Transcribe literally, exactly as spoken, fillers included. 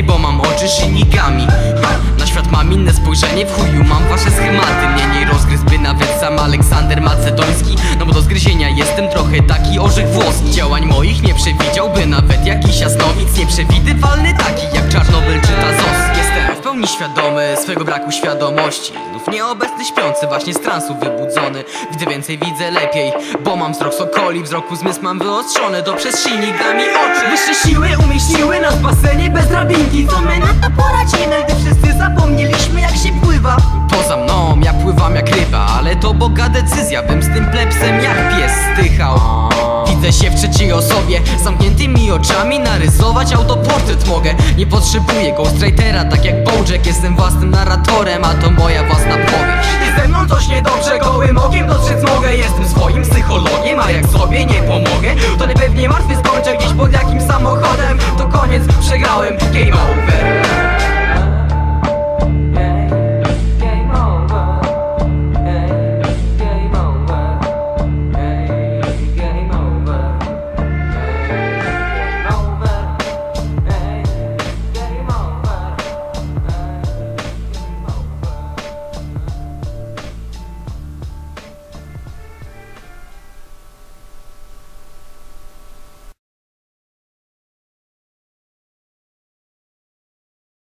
więcej, bo mam oczy Shinigami. Na świat mam inne spojrzenie, w chuju mam wasze schematy. Mnie nie rozgryzłby nawet sam Aleksander Macedoński, no bo do zgryzienia jestem trochę taki orzech włoski. Działań moich nie przewidziałby nawet jakiś jasnowic, nieprzewidywalny taki jak Czarnobyl czy Tazos. Jestem w pełni świadomy swego braku świadomości, znów nieobecny śpiący, właśnie z transu wybudzony. Widzę więcej, widzę lepiej, bo mam wzrok sokoli, wzroku zmysł mam wyostrzony, to przez Shinigami oczy. Wyższe siły umieściły nas w basenie bez drabinki. Co my na to poradzimy, gdy wszyscy zapomnieliśmy jak się pływa? Poza mną ja pływam jak ryba, ale to boga decyzja, bym z tym plebsem jak pies stychał. Widzę się w trzeciej osobie, zamkniętymi oczami narysować autoportret mogę. Nie potrzebuję ghostwritera, tak jak Bojack. Jestem własnym narratorem, a to moja własna powieść. Jest ze mną coś niedobrze, gołym okiem dostrzec mogę. Jestem swoim psychologiem, a jak sobie nie pomogę, to najpewniej martwy skończę gdzieś pod jakimś samochodem. To koniec, przegrałem, game over.